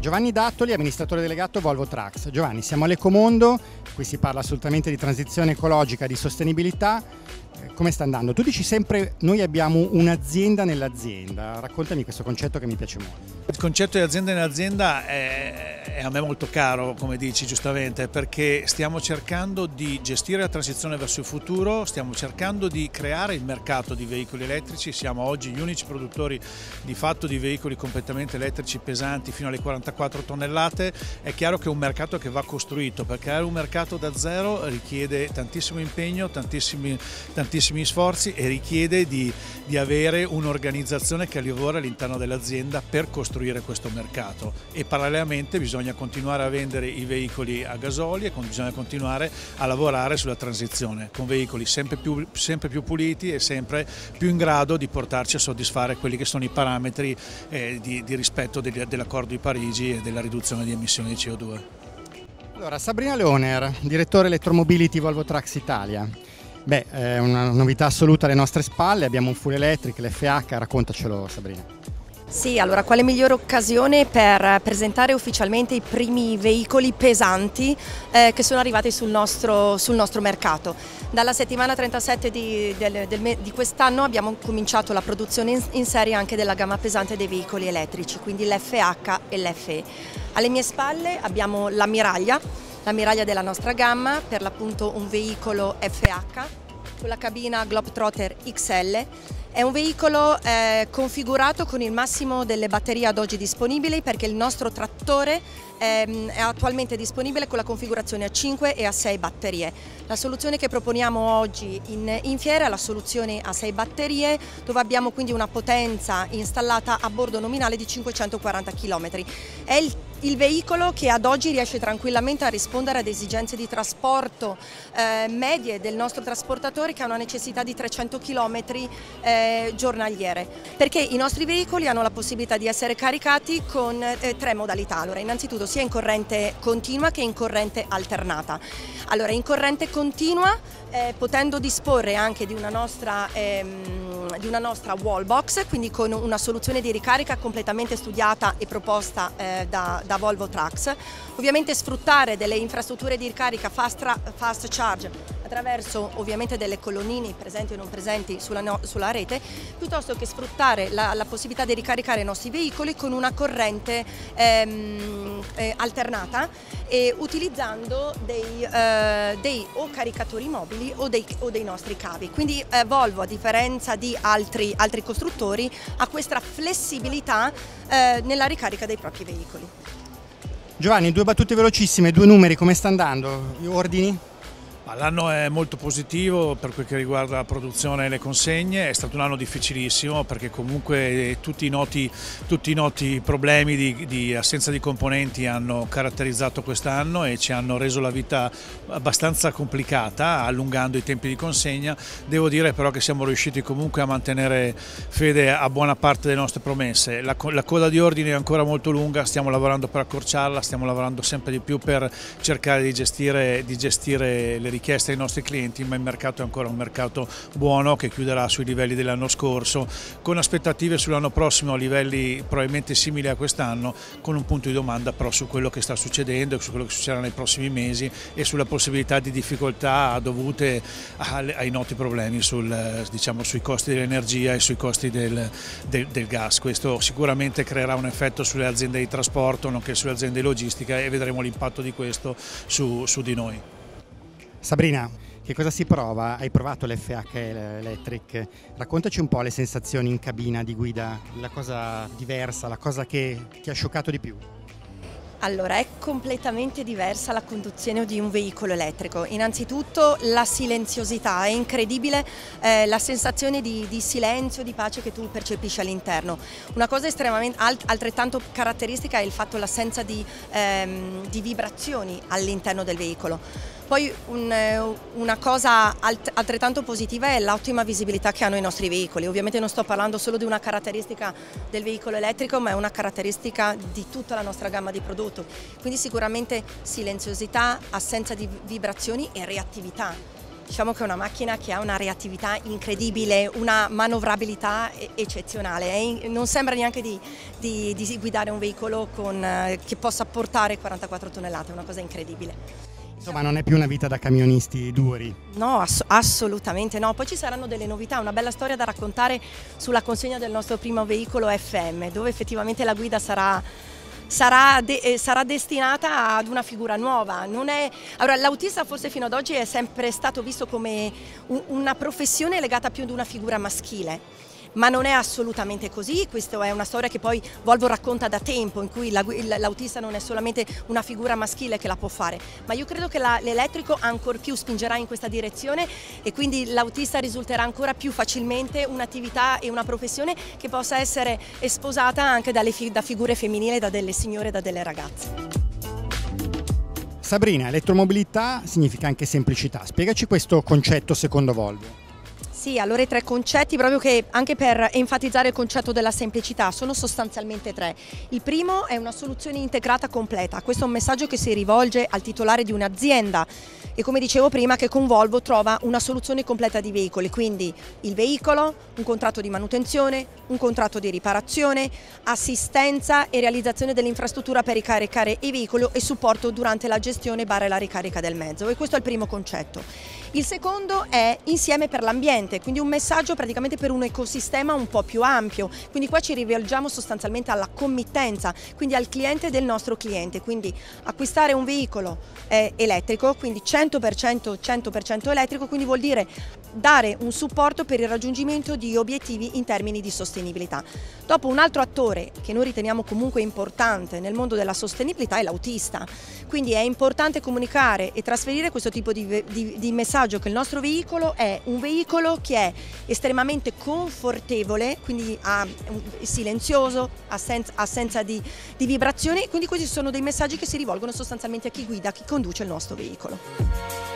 Giovanni Dattoli, amministratore delegato Volvo Trucks. Giovanni, siamo all'Ecomondo, qui si parla assolutamente di transizione ecologica, di sostenibilità. Come sta andando? Tu dici sempre noi abbiamo un'azienda nell'azienda, raccontami questo concetto che mi piace molto. Il concetto di azienda nell'azienda è a me molto caro, come dici giustamente, perché stiamo cercando di gestire la transizione verso il futuro, stiamo cercando di creare il mercato di veicoli elettrici, siamo oggi gli unici produttori di fatto di veicoli completamente elettrici pesanti fino alle 44 tonnellate, è chiaro che è un mercato che va costruito, perché creare un mercato da zero richiede tantissimo impegno, tantissimi sforzi e richiede di avere un'organizzazione che lavora all'interno dell'azienda per costruire questo mercato e parallelamente bisogna continuare a vendere i veicoli a gasolio e bisogna continuare a lavorare sulla transizione con veicoli sempre più puliti e sempre più in grado di portarci a soddisfare quelli che sono i parametri di rispetto dell'accordo di Parigi e della riduzione di emissioni di CO2. Allora, Sabrina Leoner, direttore Electromobility Volvo Trucks Italia. Beh, è una novità assoluta alle nostre spalle, abbiamo un full electric, l'FH, raccontacelo Sabrina. Sì, allora quale migliore occasione per presentare ufficialmente i primi veicoli pesanti che sono arrivati sul nostro mercato. Dalla settimana 37 di quest'anno abbiamo cominciato la produzione in serie anche della gamma pesante dei veicoli elettrici, quindi l'FH e l'FE. Alle mie spalle abbiamo l'ammiraglia della nostra gamma, per l'appunto un veicolo FH con la cabina Globetrotter XL. È un veicolo configurato con il massimo delle batterie ad oggi disponibili, perché il nostro trattore è attualmente disponibile con la configurazione a 5 e a 6 batterie. La soluzione che proponiamo oggi in fiera è la soluzione a 6 batterie, dove abbiamo quindi una potenza installata a bordo nominale di 540 km. È il veicolo che ad oggi riesce tranquillamente a rispondere ad esigenze di trasporto medie del nostro trasportatore, che ha una necessità di 300 km giornaliere, perché i nostri veicoli hanno la possibilità di essere caricati con 3 modalità. Allora, innanzitutto sia in corrente continua che in corrente alternata. Allora, in corrente continua, potendo disporre anche di una nostra wall box, quindi con una soluzione di ricarica completamente studiata e proposta da Volvo Trucks, ovviamente sfruttare delle infrastrutture di ricarica fast charge attraverso ovviamente delle colonnine presenti o non presenti sulla rete, piuttosto che sfruttare la possibilità di ricaricare i nostri veicoli con una corrente alternata e utilizzando dei o caricatori mobili o dei nostri cavi. Quindi Volvo, a differenza di altri costruttori, ha questa flessibilità nella ricarica dei propri veicoli. Giovanni, 2 battute velocissime, 2 numeri, come sta andando? Gli ordini? L'anno è molto positivo per quel che riguarda la produzione e le consegne, è stato un anno difficilissimo perché comunque tutti i noti problemi di assenza di componenti hanno caratterizzato quest'anno e ci hanno reso la vita abbastanza complicata, allungando i tempi di consegna. Devo dire però che siamo riusciti comunque a mantenere fede a buona parte delle nostre promesse. La coda di ordini è ancora molto lunga, stiamo lavorando per accorciarla, stiamo lavorando sempre di più per cercare di gestire le richieste ai nostri clienti, ma il mercato è ancora un mercato buono che chiuderà sui livelli dell'anno scorso, con aspettative sull'anno prossimo a livelli probabilmente simili a quest'anno, con un punto di domanda però su quello che sta succedendo e su quello che succederà nei prossimi mesi e sulla possibilità di difficoltà dovute ai noti problemi sui costi dell'energia e sui costi del gas. Questo sicuramente creerà un effetto sulle aziende di trasporto, nonché sulle aziende di logistica, e vedremo l'impatto di questo su di noi. Sabrina, che cosa si prova? Hai provato l'FH Electric, raccontaci un po' le sensazioni in cabina di guida, la cosa diversa, la cosa che ti ha scioccato di più. Allora, è completamente diversa la conduzione di un veicolo elettrico. Innanzitutto la silenziosità, è incredibile la sensazione di silenzio, di pace che tu percepisci all'interno. Una cosa estremamente altrettanto caratteristica è il fatto l'assenza di vibrazioni all'interno del veicolo. Poi una cosa altrettanto positiva è l'ottima visibilità che hanno i nostri veicoli. Ovviamente non sto parlando solo di una caratteristica del veicolo elettrico, ma è una caratteristica di tutta la nostra gamma di prodotto. Quindi sicuramente silenziosità, assenza di vibrazioni e reattività. Diciamo che è una macchina che ha una reattività incredibile, una manovrabilità eccezionale. Non sembra neanche di guidare un veicolo che possa portare 44 tonnellate, è una cosa incredibile. Insomma, non è più una vita da camionisti duri. No, assolutamente no. Poi ci saranno delle novità, una bella storia da raccontare sulla consegna del nostro primo veicolo FM, dove effettivamente la guida sarà destinata ad una figura nuova. Allora, l'autista forse fino ad oggi è sempre stato visto come una professione legata più ad una figura maschile. Ma non è assolutamente così, questa è una storia che poi Volvo racconta da tempo, in cui l'autista non è solamente una figura maschile che la può fare, ma io credo che l'elettrico ancor più spingerà in questa direzione e quindi l'autista risulterà ancora più facilmente un'attività e una professione che possa essere sposata anche da figure femminili, da delle signore, da delle ragazze. Sabrina, elettromobilità significa anche semplicità. Spiegaci questo concetto secondo Volvo. Sì, allora i 3 concetti, proprio che anche per enfatizzare il concetto della semplicità, sono sostanzialmente 3. Il primo è una soluzione integrata completa, questo è un messaggio che si rivolge al titolare di un'azienda e come dicevo prima che con Volvo trova una soluzione completa di veicoli, quindi il veicolo, un contratto di manutenzione, un contratto di riparazione, assistenza e realizzazione dell'infrastruttura per ricaricare i veicoli e supporto durante la gestione / la ricarica del mezzo e questo è il primo concetto. Il secondo è insieme per l'ambiente, quindi un messaggio praticamente per un ecosistema un po' più ampio, quindi qua ci rivolgiamo sostanzialmente alla committenza, quindi al cliente del nostro cliente, quindi acquistare un veicolo elettrico, quindi 100% elettrico, quindi vuol dire dare un supporto per il raggiungimento di obiettivi in termini di sostenibilità. Dopo un altro attore che noi riteniamo comunque importante nel mondo della sostenibilità è l'autista, quindi è importante comunicare e trasferire questo tipo di messaggio che il nostro veicolo è un veicolo che è estremamente confortevole, quindi silenzioso, assenza di vibrazioni, quindi questi sono dei messaggi che si rivolgono sostanzialmente a chi guida, a chi conduce il nostro veicolo.